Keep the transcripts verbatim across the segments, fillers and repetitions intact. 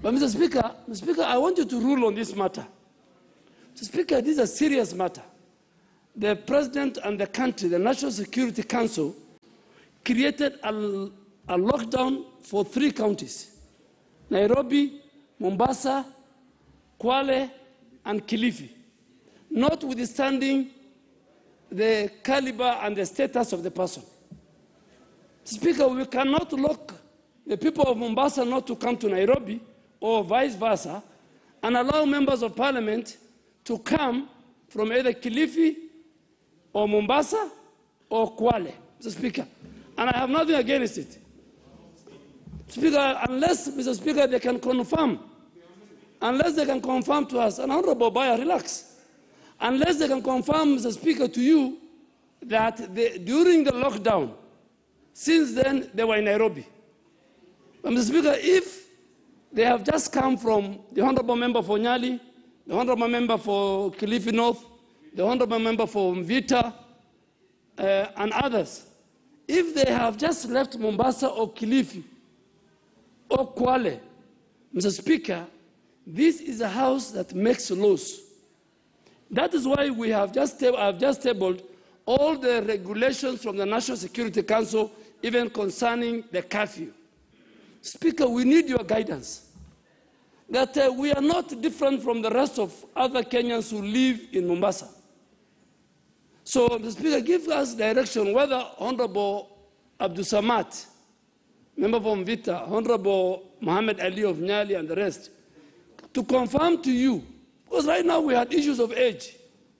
But Mister Speaker, Mister Speaker, I want you to rule on this matter. Mister Speaker, this is a serious matter. The President and the country, the National Security Council, created a, a lockdown for three counties: Nairobi, Mombasa, Kwale, and Kilifi, notwithstanding the caliber and the status of the person. Speaker, we cannot lock the people of Mombasa not to come to Nairobi or vice versa and allow members of parliament to come from either Kilifi or Mombasa or Kwale, Mister Speaker. And I have nothing against it. Speaker, unless, Mister Speaker, they can confirm, unless they can confirm to us, and Honorable Baya, relax, unless they can confirm, Mister Speaker, to you that they, during the lockdown, since then they were in Nairobi. But Mister Speaker, if they have just come from the Honorable Member for Nyali, the Honorable Member for Kilifi North, the Honorable Member for Mvita, uh, and others, if they have just left Mombasa or Kilifi or Kwale, Mister Speaker, this is a house that makes laws. That is why we have just, have just tabled all the regulations from the National Security Council, even concerning the curfew. Speaker, we need your guidance. That uh, we are not different from the rest of other Kenyans who live in Mombasa. So, Mister Speaker, give us direction whether Honorable Abdul Samad, member from Vita, Honorable Mohammed Ali of Nyali and the rest, to confirm to you, because right now we had issues of age.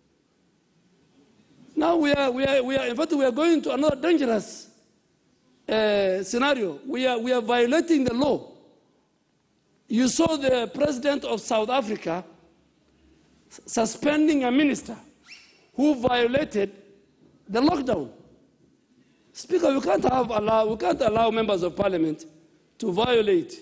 Now we are, we are, we are in fact, we are going to another dangerous uh, scenario. We are, we are violating the law. You saw the president of South Africa suspending a minister who violated the lockdown. Speaker, we can't have allow, we can't allow members of parliament to violate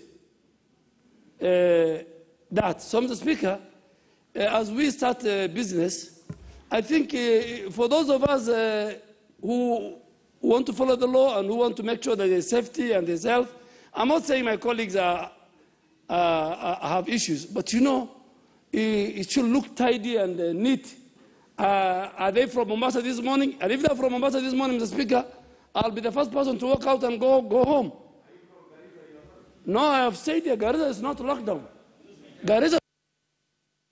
uh, that. So, Mister Speaker, uh, as we start uh, business, I think uh, for those of us uh, who want to follow the law and who want to make sure that there's safety and there's health, I'm not saying my colleagues are, uh, have issues, but you know, it, it should look tidy and uh, neat. Uh, are they from Mombasa this morning? And if they're from Mombasa this morning, Mister Speaker, I'll be the first person to walk out and go, go home. No, I have said here, Garissa is not locked down. Garissa